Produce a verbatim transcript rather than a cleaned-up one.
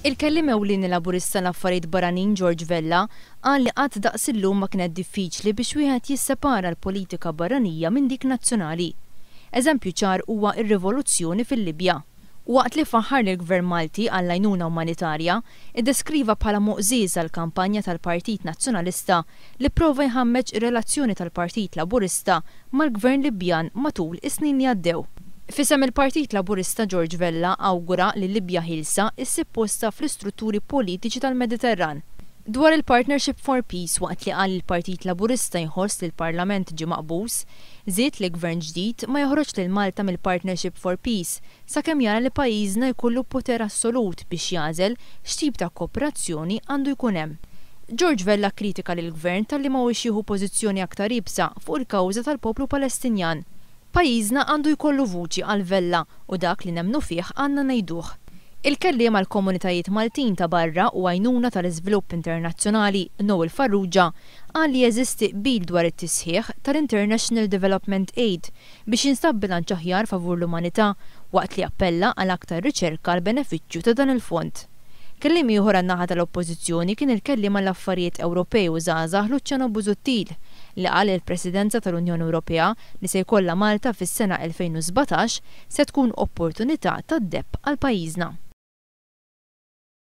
Il-Kelliem Ewlieni Laburista l-Affarijiet Barranin George Vella qal li qatt daqs illum ma kienet diffiċli biex wieħed jissepara l-politika barranija minn dik nazzjonali. Eżempju ċar huwa r-rivoluzzjoni fil-Libja. Waqt li faħħar lill-Gvern Malti għall-għajnuna umanitarja, iddeskriva bħala muqżiża l-kampanja tal-Partit Nazzjonalista li pprova jħammeġ ir-relazzjoni tal-Partit Laburista mal-Gvern Libjan matul is-snin li għaddew. Fisem il-Partit Laburista George Vella awgura li Libja ħilsa issib posta fl-istrutturi politiċi tal-Mediterran. Dwar il-Partnership for Peace waqt li qal il-Partit Laburista jħoss li l-Parlament ġie maqbus, żied li Gvern ġdid ma joħroġ lil Malta mill-Partnership for Peace sakemm jara li pajjiżna jkollu poter assolut biex jagħżel x'tip ta' kooperazzjoni għandu jkun hemm. George Vella kritika lill-Gvern talli mhuwiex jieħu pożizzjoni aktar ibsa fuq il-kawża tal-poplu Palestinjan. Pajjiżna għandu jkollu vuċi għal Vella u dak li nemmnu fih għandna ngħiduh. Il-kelliem għal komunitajiet Maltin ta' barra u għajnuna tal-iżvilupp internazzjonali Noel Farrugia qal li jeżisti qbil dwar it-tisħiħ tal-International Development Aid biex jinstab bilanċ aħjar favur l-umanità waqt li appella għal aktar riċerka għal benefiċċju ta' dan il-fond. Kelliem ieħor għan-naħa tal-Oppożizzjoni kien il-kelliem għall-Affarijiet Ewropej u żgħażagħ Luċċano Busuttil li qal il-Presidenza tal-Unjoni Ewropea li se jkollha Malta fis-sena elfejn u sbatax se tkun opportunità tad-depp għal pajjiżna.